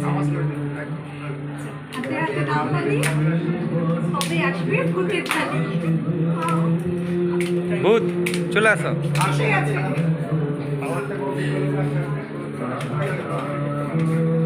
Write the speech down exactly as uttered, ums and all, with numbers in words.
হাতে হাতে তালি সবে আসবে ভূতের তালি। ভূত চলে আসো। এসে গেছে।